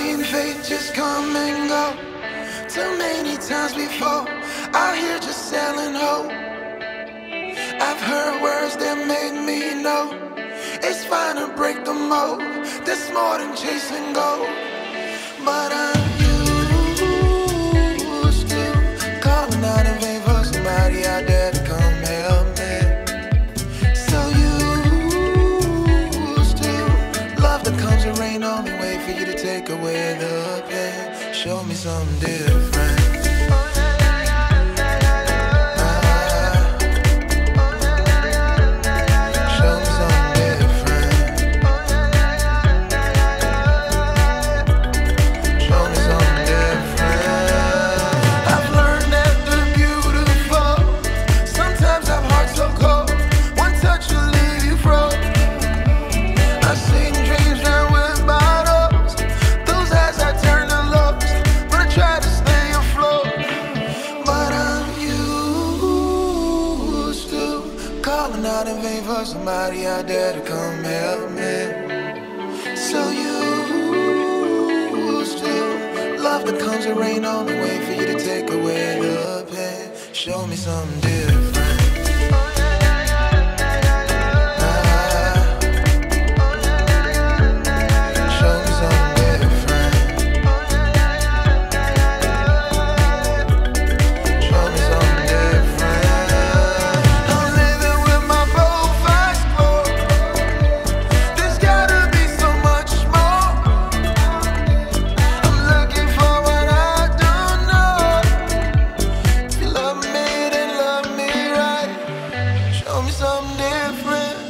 seen fate just come and go too many times before. Out here just selling hope. I've heard words that made me know it's fine to break the mold. There's more than chasing gold. But I'm used to calling out in vain for somebody out there to come help me. So used to love that comes and rain on me, wait for you to take away the pain. Show me something different. Calling out in vain for somebody out there to come help me. So used to love that comes and rain on me, wait for you to take away the pain. Show me something different. Show me something different.